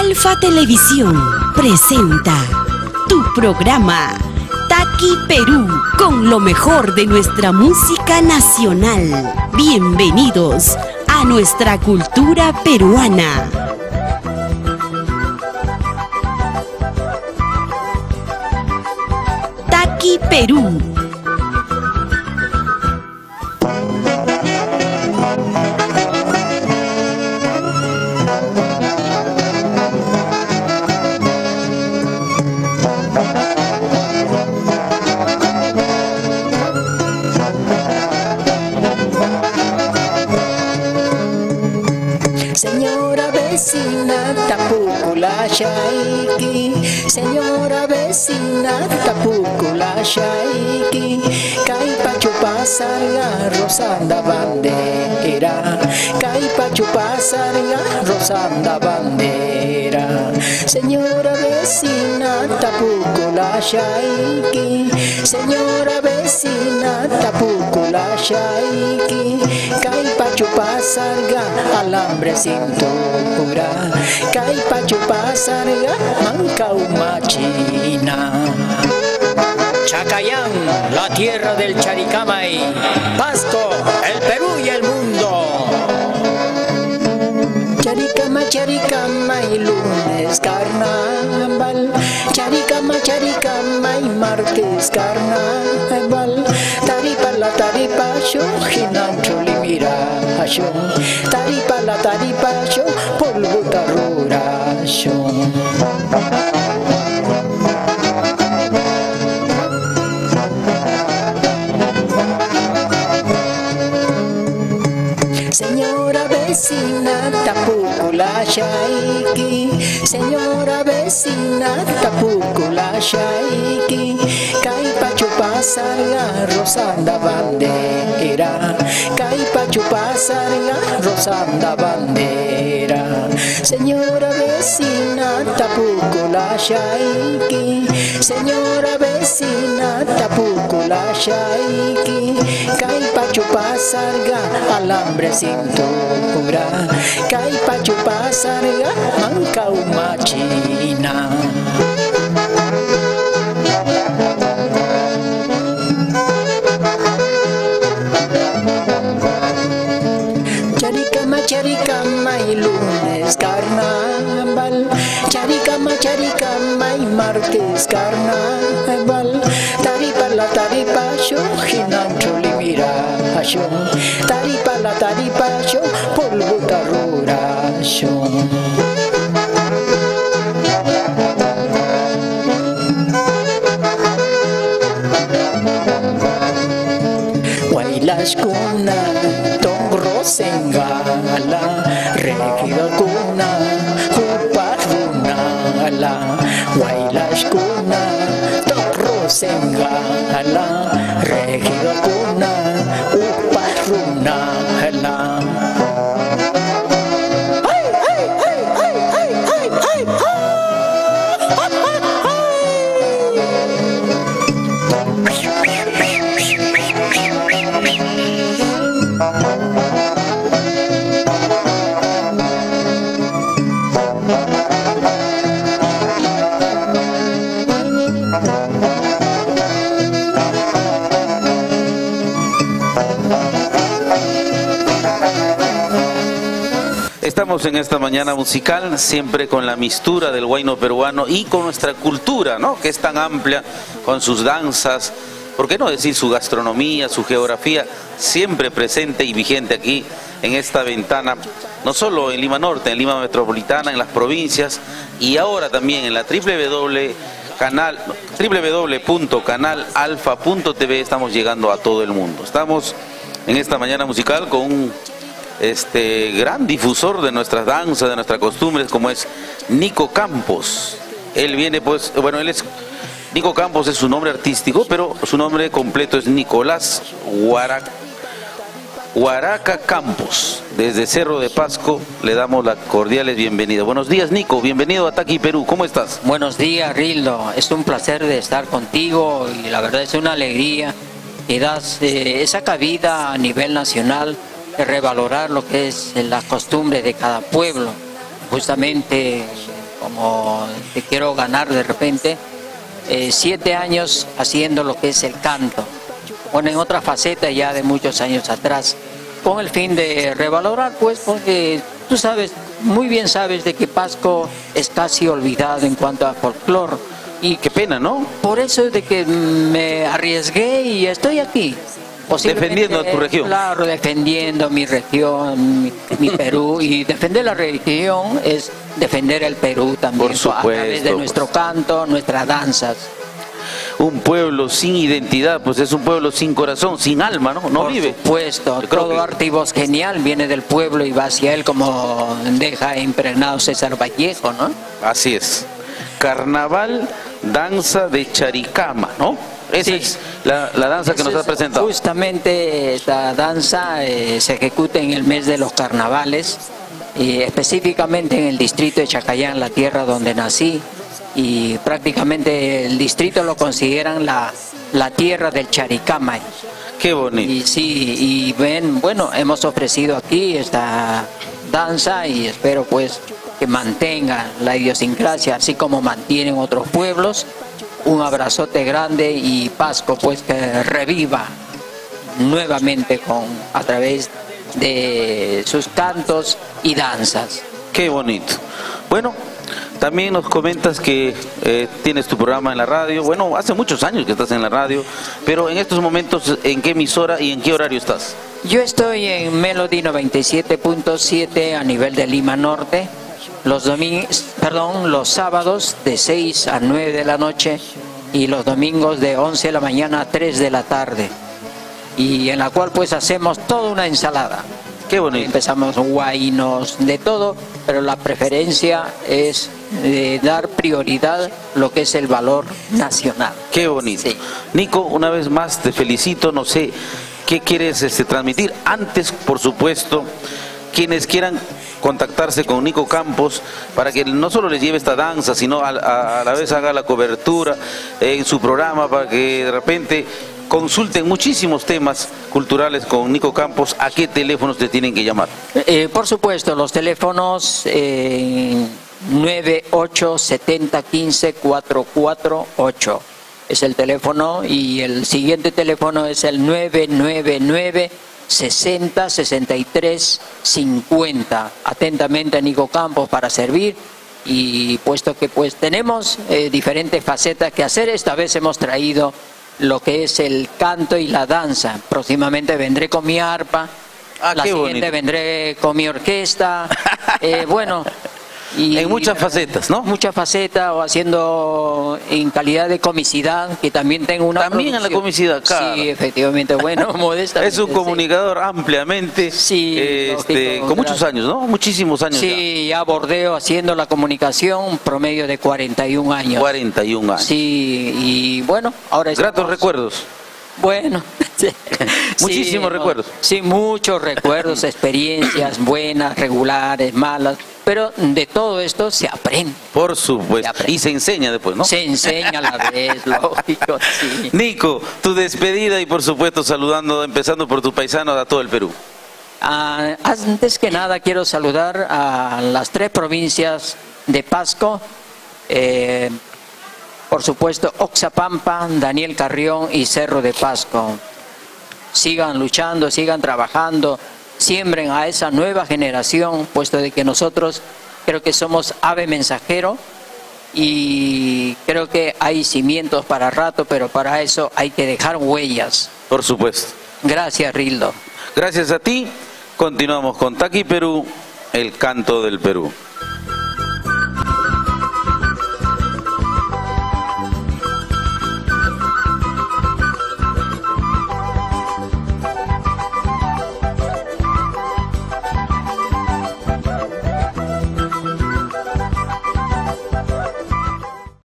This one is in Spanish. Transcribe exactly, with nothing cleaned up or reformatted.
Alfa Televisión presenta tu programa Taqui Perú con lo mejor de nuestra música nacional. Bienvenidos a nuestra cultura peruana. Taqui Perú. Señora vecina, tapukula shaiki. Señora vecina, tapukula shaiki. Kaipa chupasarga rosanda bandera. Kaipa chupasarga rosanda bandera. Señora vecina, tapukula shaiki. Señora vecina, tapukula shaiki. Kaipa chupasarga alambre cintura. Kaipa chupasarga mancau machina. Chacayán, la tierra del Charicamay. Pasco, el Perú y el mundo. Charicama, Charicamay, lunes carnaval. Charicama, Charicamay, martes carnaval. Taripa la taripa yo, Jinancho limira yo. Taripa la taripa yo, polvo tarura yo. Señora vecina, tapukula shaiki. Señora vecina, tapukula shaiki. Kaipa chupasarga rosanda bandera. Kaipa chupasarga rosanda bandera. Señora vecina, tapukula shaiki. Señora vecina, tapukula shaiki. Kaipa chupasarga alambre cintura. Kaipa chupasarga mancau machina. Charicama, Charicamay, lunes carnaval. Charicama, Charicamay, martes carnaval. Taripa la taripa yo, Jinancho limira yo. Taripa la taripa yo, polvo tarura yo. Guaylas cuna, tongro sengala, regida cuna, uparunala. Guaylas cuna, tongro sengala, regida cuna, uparunala. Ay, ay, ay, ay, ay, ay, ay, Estamos en esta mañana musical, siempre con la mistura del huayno peruano y con nuestra cultura, ¿no? Que es tan amplia, con sus danzas, ¿por qué no decir su gastronomía, su geografía, siempre presente y vigente aquí en esta ventana, no solo en Lima Norte, en Lima Metropolitana, en las provincias, y ahora también en la w w w punto canal alfa punto t v estamos llegando a todo el mundo. Estamos en esta mañana musical con un este gran difusor de nuestras danzas, de nuestras costumbres, como es Nico Campos. Él viene pues, bueno, él es, Nico Campos es su nombre artístico, pero su nombre completo es Nicolás Huaraca, Huaraca Campos. Desde Cerro de Pasco le damos la cordiales bienvenida. Buenos días, Nico, bienvenido a Taqui Perú, ¿cómo estás? Buenos días, Rildo, es un placer de estar contigo y la verdad es una alegría que das eh, esa cabida a nivel nacional de revalorar lo que es las costumbres de cada pueblo. Justamente como te quiero ganar de repente, eh, siete años haciendo lo que es el canto. Bueno, en otra faceta ya de muchos años atrás, con el fin de revalorar, pues, porque tú sabes, muy bien sabes de que Pasco es casi olvidado en cuanto a folclore. Y qué pena, ¿no? Por eso es de que me arriesgué y estoy aquí. Defendiendo a tu región. Claro, defendiendo mi región, mi, mi Perú. Y defender la región es defender el Perú también. Por supuesto, a través de nuestro canto, nuestras danzas. Un pueblo sin identidad, pues es un pueblo sin corazón, sin alma, ¿no? No Por vive. supuesto, todo que... arte y voz genial viene del pueblo y va hacia él, como deja impregnado César Vallejo, ¿no? Así es. Carnaval, danza de Charicama, ¿no? Esa sí. es la, la danza que Esa nos has presentado. Justamente esta danza eh, se ejecuta en el mes de los carnavales, y específicamente en el distrito de Chacayán, la tierra donde nací. Y prácticamente el distrito lo consideran la, la tierra del Charicama. Qué bonito. Y sí, y ven, bueno, hemos ofrecido aquí esta danza y espero pues que mantenga la idiosincrasia, así como mantienen otros pueblos. Un abrazote grande y Pasco pues que reviva nuevamente con, a través de sus cantos y danzas. Qué bonito. Bueno, también nos comentas que eh, tienes tu programa en la radio. Bueno, hace muchos años que estás en la radio, pero en estos momentos, ¿en qué emisora y en qué horario estás? Yo estoy en Melody noventa y siete punto siete a nivel de Lima Norte, los domingos, perdón, los sábados de seis a nueve de la noche y los domingos de once de la mañana a tres de la tarde. Y en la cual pues hacemos toda una ensalada. Qué bonito. Empezamos guainos, de todo, pero la preferencia es de dar prioridad lo que es el valor nacional. Qué bonito. Sí. Nico, una vez más te felicito, no sé qué quieres este, transmitir. Antes, por supuesto, quienes quieran contactarse con Nico Campos para que no solo les lleve esta danza, sino a, a, a la vez haga la cobertura en su programa para que de repente consulten muchísimos temas culturales con Nico Campos. ¿A qué teléfonos te tienen que llamar? Eh, por supuesto, los teléfonos eh, nueve ocho siete cero uno cinco cuatro cuatro ocho es el teléfono, y el siguiente teléfono es el nueve nueve nueve sesenta sesenta y tres cincuenta. Atentamente a Nico Campos para servir. Y puesto que pues tenemos eh, diferentes facetas que hacer, esta vez hemos traído lo que es el canto y la danza. Próximamente vendré con mi arpa, ah, la siguiente bonito. vendré con mi orquesta, eh, bueno, y, en muchas facetas, ¿no? Muchas facetas, o haciendo en calidad de comicidad, que también tengo una También en la comicidad, claro. Sí, efectivamente, bueno, modestamente. Es un comunicador sí. ampliamente, sí, este, lógico, con muchos años, ¿no? Muchísimos años. Sí, ya bordeo haciendo la comunicación, un promedio de cuarenta y un años. cuarenta y un años. Sí, y bueno, ahora estamos... Gratos recuerdos. Bueno, sí. Muchísimos sí, recuerdos. Sí, muchos recuerdos, experiencias buenas, regulares, malas, pero de todo esto se aprende. Por supuesto, se aprende. Y se enseña después, ¿no? Se enseña a la vez, lógico, sí. Nico, tu despedida y por supuesto saludando, empezando por tu paisano a todo el Perú. Ah, antes que nada quiero saludar a las tres provincias de Pasco, eh, por supuesto, Oxapampa, Daniel Carrión y Cerro de Pasco. Sigan luchando, sigan trabajando, siembren a esa nueva generación, puesto de que nosotros creo que somos ave mensajero y creo que hay cimientos para rato, pero para eso hay que dejar huellas. Por supuesto. Gracias, Rildo. Gracias a ti. Continuamos con Taqui Perú, el canto del Perú.